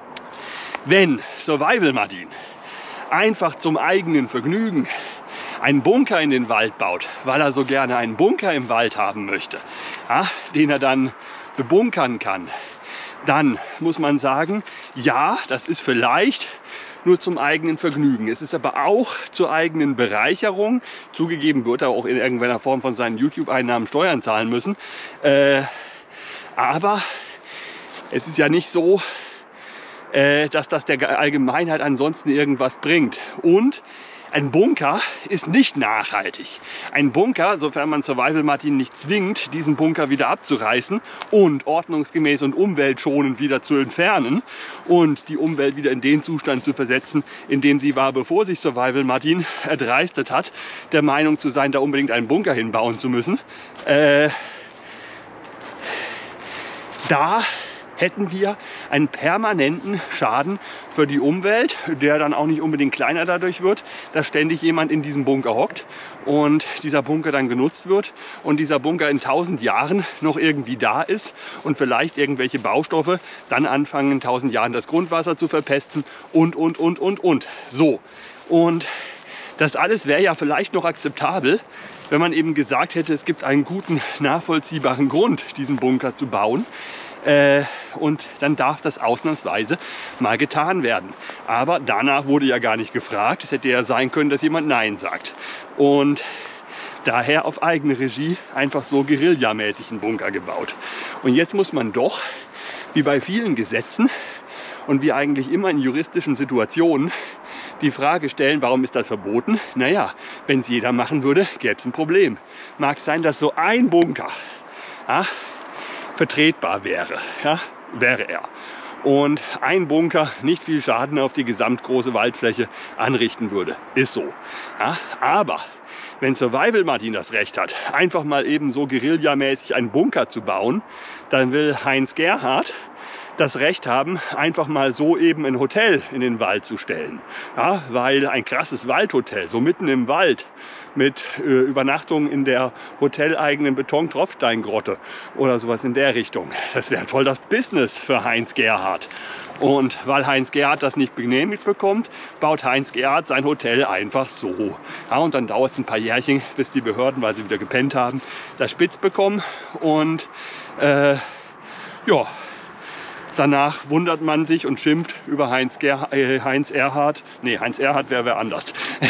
wenn Survival Martin einfach zum eigenen Vergnügen einen Bunker in den Wald baut, weil er so gerne einen Bunker im Wald haben möchte, ja, den er dann bebunkern kann, dann muss man sagen, ja, das ist vielleicht nur zum eigenen Vergnügen. Es ist aber auch zur eigenen Bereicherung. Zugegeben wird er auch in irgendeiner Form von seinen YouTube-Einnahmen Steuern zahlen müssen. Äh, aber es ist ja nicht so, äh, dass das der Allgemeinheit ansonsten irgendwas bringt. Und ein Bunker ist nicht nachhaltig. Ein Bunker, sofern man Survival Martin nicht zwingt, diesen Bunker wieder abzureißen und ordnungsgemäß und umweltschonend wieder zu entfernen und die Umwelt wieder in den Zustand zu versetzen, in dem sie war, bevor sich Survival Martin erdreistet hat, der Meinung zu sein, da unbedingt einen Bunker hinbauen zu müssen. Äh, da hätten wir einen permanenten Schaden für die Umwelt, der dann auch nicht unbedingt kleiner dadurch wird, dass ständig jemand in diesem Bunker hockt und dieser Bunker dann genutzt wird und dieser Bunker in tausend Jahren noch irgendwie da ist und vielleicht irgendwelche Baustoffe dann anfangen, in tausend Jahren das Grundwasser zu verpesten und, und, und, und, und. So. Und das alles wäre ja vielleicht noch akzeptabel, wenn man eben gesagt hätte, es gibt einen guten, nachvollziehbaren Grund, diesen Bunker zu bauen. Äh, und dann darf das ausnahmsweise mal getan werden. Aber danach wurde ja gar nicht gefragt. Es hätte ja sein können, dass jemand Nein sagt. Und daher auf eigene Regie einfach so guerillamäßig einen Bunker gebaut. Und jetzt muss man doch, wie bei vielen Gesetzen und wie eigentlich immer in juristischen Situationen, die Frage stellen, warum ist das verboten? Naja, wenn es jeder machen würde, gäbe es ein Problem. Mag sein, dass so ein Bunker, ja, vertretbar wäre, ja, wäre er. Und ein Bunker nicht viel Schaden auf die gesamtgroße Waldfläche anrichten würde. Ist so. Ja, aber wenn Survival Martin das Recht hat, einfach mal eben so guerillamäßig einen Bunker zu bauen, dann will Heinz Gerhardt das Recht haben, einfach mal so eben ein Hotel in den Wald zu stellen. Ja, weil ein krasses Waldhotel, so mitten im Wald, mit äh, Übernachtung in der hoteleigenen Beton-Tropfsteingrotte oder sowas in der Richtung. Das wäre voll das Business für Heinz Gerhardt. Und weil Heinz Gerhardt das nicht genehmigt bekommt, baut Heinz Gerhardt sein Hotel einfach so. Ja, und dann dauert es ein paar Jährchen, bis die Behörden, weil sie wieder gepennt haben, das spitz bekommen. Und äh, ja, danach wundert man sich und schimpft über Heinz, Ger äh, Heinz Erhardt. Nee, Heinz Erhardt wäre wer anders.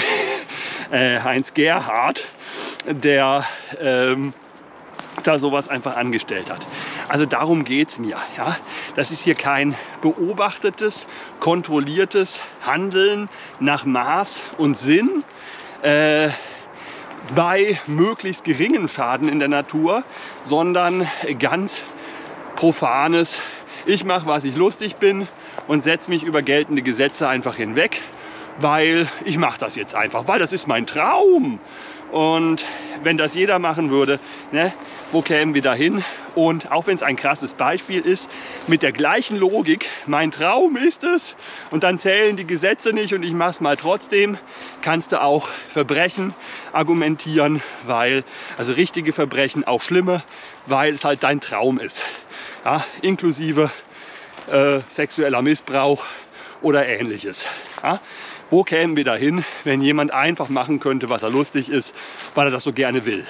äh, Heinz Gerhardt, der ähm, da sowas einfach angestellt hat. Also darum geht es mir. Ja? Das ist hier kein beobachtetes, kontrolliertes Handeln nach Maß und Sinn äh, bei möglichst geringen Schaden in der Natur, sondern ganz profanes, ich mache, was ich lustig bin und setze mich über geltende Gesetze einfach hinweg, weil ich mache das jetzt einfach, weil das ist mein Traum. Und wenn das jeder machen würde, ne, wo kämen wir da hin? Und auch wenn es ein krasses Beispiel ist, mit der gleichen Logik, mein Traum ist es, und dann zählen die Gesetze nicht und ich mache es mal trotzdem, kannst du auch Verbrechen argumentieren, weil, also richtige Verbrechen, auch schlimme, weil es halt dein Traum ist. Ja, inklusive äh, sexueller Missbrauch oder ähnliches. Ja? Wo kämen wir dahin, wenn jemand einfach machen könnte, was er lustig ist, weil er das so gerne will?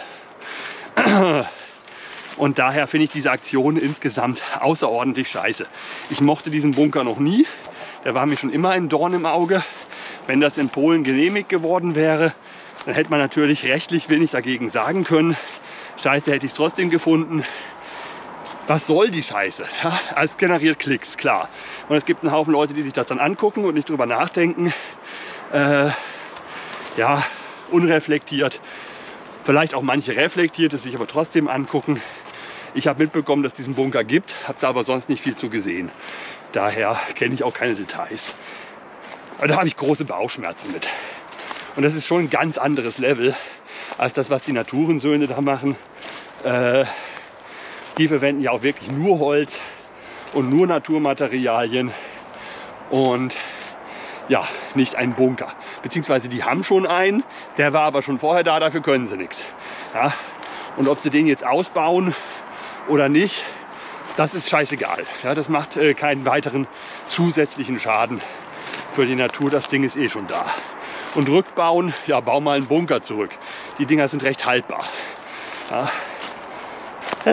Und daher finde ich diese Aktion insgesamt außerordentlich scheiße. Ich mochte diesen Bunker noch nie. Der war mir schon immer ein Dorn im Auge. Wenn das in Polen genehmigt geworden wäre, dann hätte man natürlich rechtlich wenig dagegen sagen können. Scheiße hätte ich es trotzdem gefunden. Was soll die Scheiße? Ja, es generiert Klicks, klar. Und es gibt einen Haufen Leute, die sich das dann angucken und nicht drüber nachdenken. Äh, ja, unreflektiert. Vielleicht auch manche reflektiert, es sich aber trotzdem angucken. Ich habe mitbekommen, dass es diesen Bunker gibt, habe da aber sonst nicht viel zu gesehen. Daher kenne ich auch keine Details. Aber da habe ich große Bauchschmerzen mit. Und das ist schon ein ganz anderes Level als das, was die Naturensöhne da machen. Äh, die verwenden ja auch wirklich nur Holz und nur Naturmaterialien und ja, nicht einen Bunker. Beziehungsweise die haben schon einen, der war aber schon vorher da, dafür können sie nichts. Ja? Und ob sie den jetzt ausbauen oder nicht, das ist scheißegal. Ja? Das macht äh, keinen weiteren zusätzlichen Schaden für die Natur. Das Ding ist eh schon da. Und rückbauen, ja, bau mal einen Bunker zurück. Die Dinger sind recht haltbar. Ja?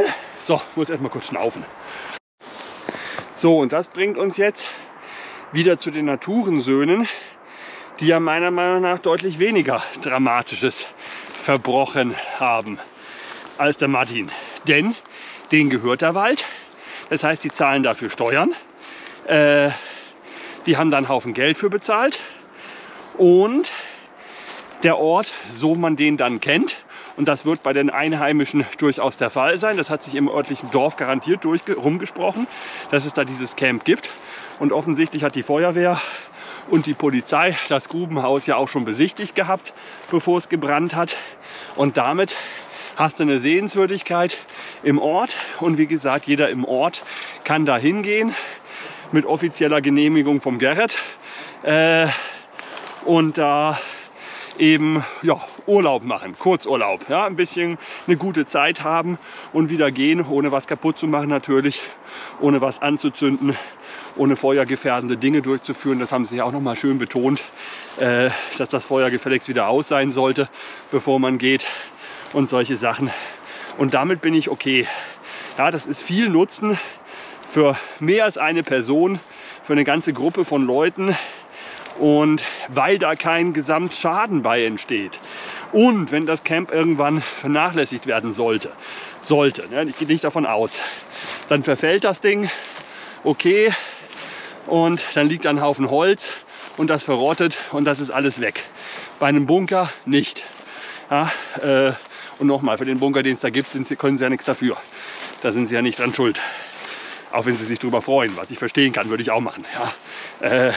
So, muss erstmal kurz schnaufen. So, und das bringt uns jetzt wieder zu den Naturensöhnen, die ja meiner Meinung nach deutlich weniger Dramatisches verbrochen haben als der Martin. Denn denen gehört der Wald, das heißt, die zahlen dafür Steuern, äh, die haben da einen Haufen Geld für bezahlt und der Ort, so man den dann kennt, und das wird bei den Einheimischen durchaus der Fall sein, das hat sich im örtlichen Dorf garantiert durch, rumgesprochen, dass es da dieses Camp gibt. Und offensichtlich hat die Feuerwehr und die Polizei das Grubenhaus ja auch schon besichtigt gehabt, bevor es gebrannt hat. Und damit hast du eine Sehenswürdigkeit im Ort. Und wie gesagt, jeder im Ort kann da hingehen mit offizieller Genehmigung vom Gerrit. Äh, und da eben ja, Urlaub machen, Kurzurlaub, ja, ein bisschen eine gute Zeit haben und wieder gehen, ohne was kaputt zu machen natürlich, ohne was anzuzünden, ohne feuergefährdende Dinge durchzuführen. Das haben sie ja auch noch mal schön betont, äh, dass das Feuer gefälligst wieder aus sein sollte, bevor man geht und solche Sachen. Und damit bin ich okay. Ja, das ist viel Nutzen für mehr als eine Person, für eine ganze Gruppe von Leuten. Und weil da kein Gesamtschaden bei entsteht. Und wenn das Camp irgendwann vernachlässigt werden sollte, sollte, ne, ich gehe nicht davon aus, dann verfällt das Ding, okay, und dann liegt ein Haufen Holz und das verrottet und das ist alles weg. Bei einem Bunker nicht. Ja, äh, und nochmal, für den Bunker, den es da gibt, sind sie, können sie ja nichts dafür. Da sind sie ja nicht dran schuld. Auch wenn sie sich darüber freuen, was ich verstehen kann, würde ich auch machen. Ja, äh,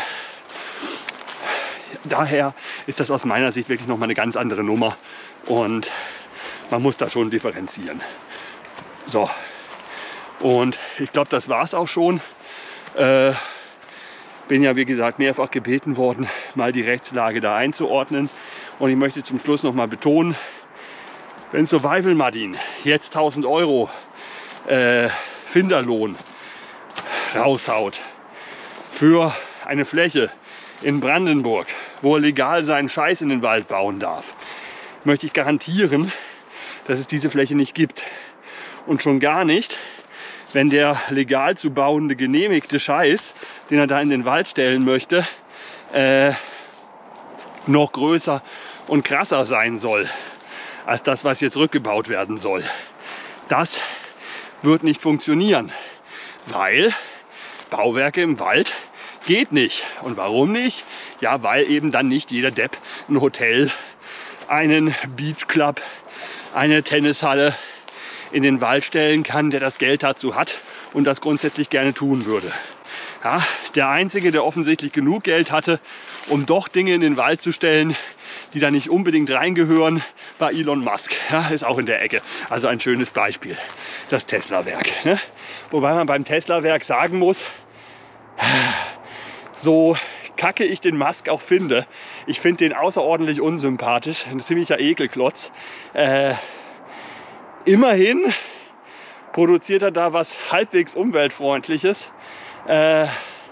Daher ist das aus meiner Sicht wirklich noch mal eine ganz andere Nummer und man muss da schon differenzieren. So, und ich glaube, das war es auch schon. Äh, bin ja wie gesagt mehrfach gebeten worden, mal die Rechtslage da einzuordnen. Und ich möchte zum Schluss noch mal betonen, wenn Survival Martin jetzt tausend Euro äh, Finderlohn raushaut für eine Fläche in Brandenburg, wo er legal seinen Scheiß in den Wald bauen darf, möchte ich garantieren, dass es diese Fläche nicht gibt. Und schon gar nicht, wenn der legal zu bauende genehmigte Scheiß, den er da in den Wald stellen möchte, äh, noch größer und krasser sein soll, als das, was jetzt rückgebaut werden soll. Das wird nicht funktionieren, weil Bauwerke im Wald geht nicht. Und warum nicht? Ja, weil eben dann nicht jeder Depp ein Hotel, einen Beachclub, eine Tennishalle in den Wald stellen kann, der das Geld dazu hat und das grundsätzlich gerne tun würde. Ja, der Einzige, der offensichtlich genug Geld hatte, um doch Dinge in den Wald zu stellen, die da nicht unbedingt reingehören, war Elon Musk. Ja, ist auch in der Ecke. Also ein schönes Beispiel, das Tesla-Werk. Ne? Wobei man beim Tesla-Werk sagen muss, so kacke ich den Musk auch finde, ich finde den außerordentlich unsympathisch, ein ziemlicher Ekelklotz. Äh, immerhin produziert er da was halbwegs umweltfreundliches. Äh,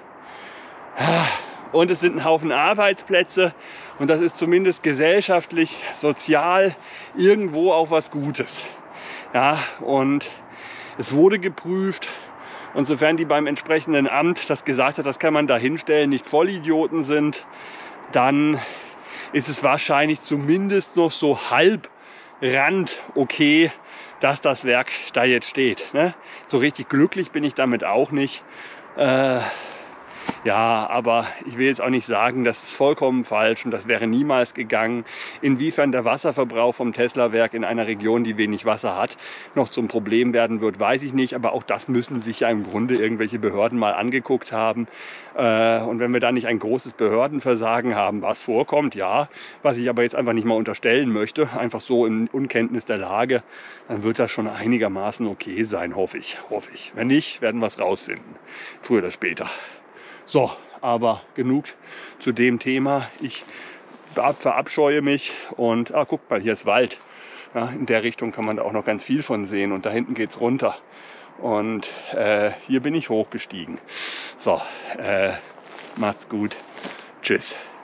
und es sind ein Haufen Arbeitsplätze und das ist zumindest gesellschaftlich, sozial irgendwo auch was Gutes. Ja, und es wurde geprüft. Und sofern die beim entsprechenden Amt das gesagt hat, das kann man da hinstellen, nicht Vollidioten sind, dann ist es wahrscheinlich zumindest noch so halb Rand okay, dass das Werk da jetzt steht. Ne? So richtig glücklich bin ich damit auch nicht. Äh, Ja, aber ich will jetzt auch nicht sagen, das ist vollkommen falsch und das wäre niemals gegangen. Inwiefern der Wasserverbrauch vom Tesla-Werk in einer Region, die wenig Wasser hat, noch zum Problem werden wird, weiß ich nicht. Aber auch das müssen sich ja im Grunde irgendwelche Behörden mal angeguckt haben. Und wenn wir da nicht ein großes Behördenversagen haben, was vorkommt, ja, was ich aber jetzt einfach nicht mal unterstellen möchte, einfach so in Unkenntnis der Lage, dann wird das schon einigermaßen okay sein, hoffe ich. Hoffe ich. Wenn nicht, werden wir es rausfinden. Früher oder später. So, aber genug zu dem Thema. Ich verabscheue mich und, ah, guck mal, hier ist Wald. Ja, in der Richtung kann man da auch noch ganz viel von sehen und da hinten geht es runter. Und äh, hier bin ich hochgestiegen. So, äh, macht's gut. Tschüss.